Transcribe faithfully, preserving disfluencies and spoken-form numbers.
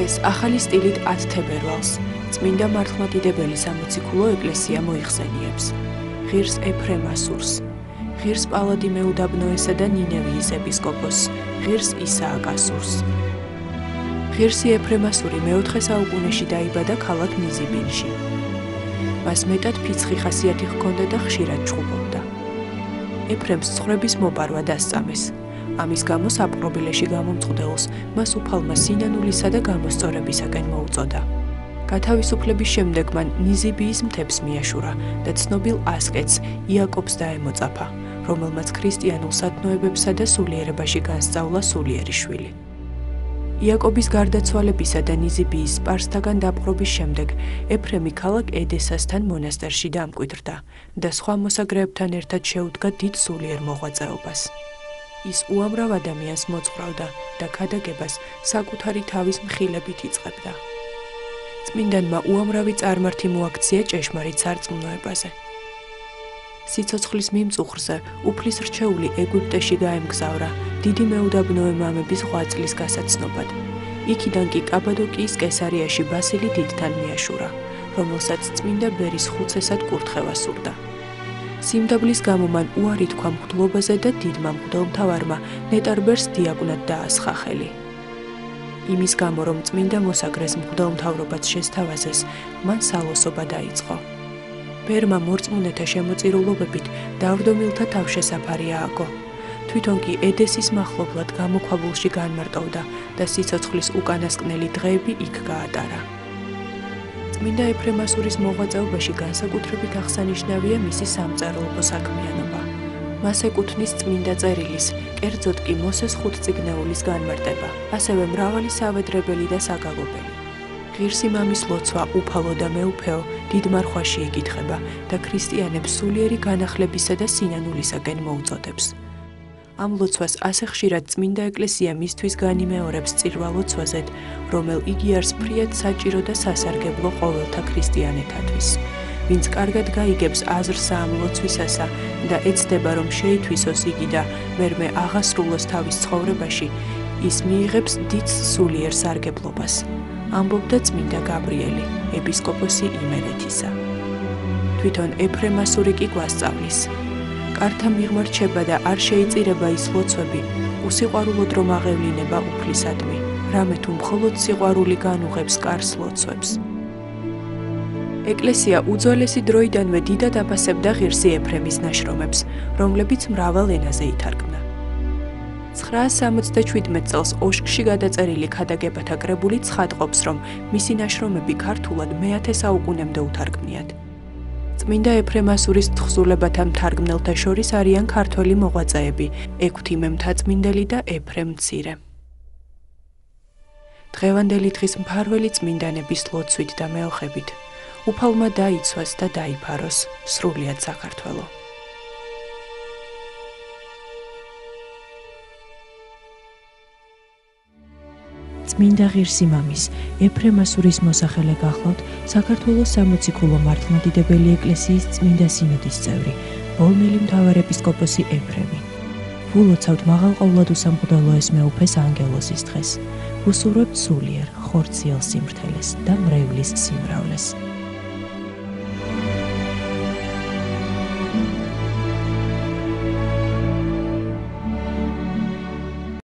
ეს ახალი სტილით ათთებერვალს წმინდა მართლმადიდებელი სამოციქულო ეკლესია მოიხსენიებს. ღირს ეფრემ ასურს, ღირს პალადი მეუდაბნოესა და ნინევიის ეპისკოპოსს, ღირს ისააკ ასურს. ღირსი ეფრემ ასური მეოთხე საუკუნეში დაიბადა ქალაქ ნიზიბინში. მას მეტად ფიცხი ხასიათი ჰქონდა და ხშირად ჩხუბობდა. ეფრემს ცხოვრების მოპარვა დასწამეს. ამის გამო საპყრობილეში გამომწყდელს მას უფალმა სინანულისა და გამოსწორებისაკენ მოუწოდა. გათავისუფლების შემდეგ მან ნიზიბიის მთებს მიაშურა და ცნობილ ასკეტს იაკობს დაემოწაფა, რომელმაც ქრისტიანულ სათნოებებსა და სულიერებაში განსწავლა სულიერი შვილი. იაკობის გარდაცვალებისა და ნიზიბიის სპარსთაგან დაპყრობის შემდეგ ეფრემი ქალაქ ედესასთან მონასტერში დამკვიდრდა და სხვა მოსაგრეებთან ერთად შეუდგა დიდ სულიერ მოღვაწეობას. ის უამრავ ადამიანს მოძღვრავდა და ქადაგებას საკუთარი თავის მხილებით იწყებდა. წმინდანმა უამრავი წარმართი მოაქცია ჭეშმარიტ სარწმუნოებაზე. სიცოცხლის მიმწუხრზე უფლის რჩეული ეგვიპტეში გაემგზავრა დიდი მეუდაბნოე მამების ღვაწლის გასაცნობად. იქიდან კი კაბადოკიის კესარიაში ბასილი დიდთან მიაშურა, რომელსაც წმინდა ბერის ხუცესად კურთხევა სურდა. სიმდაბლის გამო მან უარი თქვა მღვდლობაზე და დიდმა მღვდელმთავარმა ნეტარბერს დიაკვნად დაასხა ხელი. იმის გამო, რომ წმინდა მოსაგრეს მღვდელმთავრობაც შესთავაზეს, მან სალოსობა დაიწყო. ბერმა მორწმუნეთა შემოწირულობებით დავრდომილთა თავშესაფარი ააგო. თვითონ კი ედესის მახლობლად გამოქვაბულში განმარტოვდა და სიცოცხლის უკანასკნელი დღეები იქ გაატარა. წმინდა ეფრემ ასურის მოღვაწეობაში განსაკუთრებით აღსანიშნავია მისი სამწერლობო საქმიანობა. მას ეკუთვნის წმინდა წერილის, კერძოდ კი მოსეს ხუთწიგნეულის განმარტება, ასევე მრავალი სავედრებელი და საგალობელი. ღირსი მამის ლოცვა უფალო და მეუფეო დიდ მარხვაში იკითხება და ქრისტიანებს სულიერი განახლებისა და სინანულისაკენ მოუწოდებს. ამ ლოცვას ასე ხშირად წმინდა ეკლესია მისთვის განიმეორებს წირვა ლოცვაზედ, რომელ იგი არის ფრიად საჭირო და სასარგებლო ყოველთა ქრისტიანეთათვის. ვინც კარგად გაიგებს აზრსა ამ ლოცვისასა და ეცდება, რომ შეითვისოს იგი და მერმე აღასრულოს თავის ცხოვრებაში, ის მიიღებს დიდ სულიერ სარგებლობას. ამბობდა წმინდა გაბრიელი, ეპისკოპოსი იმერეთისა. თვითონ ეფრემ ასური კი გვასწავლის. კართა მიღმარჩება და არ შეიწირება ის ლოცვები, უსიყვარულოდ რომ აღევლინება უფლისადმი, რამე თუ მხოლოდ სიყვარული განუღებს კარს ლოცვებს. ეკლესია უძველესი დროიდანვე დიდად აფასებდა ღირსი ეფრემის ნაშრომებს, რომლებიც მრავალ ენაზე ითარგმნა. ცხრაას სამოცდაშვიდმეტ წელს ოშკში გადაწერილი ქადაგებათა კრებული ცხადყოფს, რომ მისი ნაშრომები ქართულად მეათე საუკუნემდე უთარგმნიათ. წმინდა ეფრემ ასურის თხზულებათა მთარგმნელთა შორის არიან ქართველი მოღვაწეები, ექვთიმე მთაწმინდელი და ეფრემ მცირე. დღევანდელი დღის მფარველი წმინდანების ლოცვით და მეოხებით უფალმა დაიცვას და დაიფაროს სრულიად საქართველო. წმინდა ღირსი მამის ეფრემ ასურის მოსახელე გახლავთ საქართველოს სამოციქულო მართლმადიდებელი ეკლესიის წმინდა სინოდის წევრი, ბოლნელი მთავარეპისკოპოსი ეფრემი. ვულოცავთ მაღალყოვლად უსამღვდელოეს მეუფეს ანგელოზის დღეს. ვუსურვებთ სულიერ, ხორციელ სიმართლეს და მრევლის სიმრავლეს.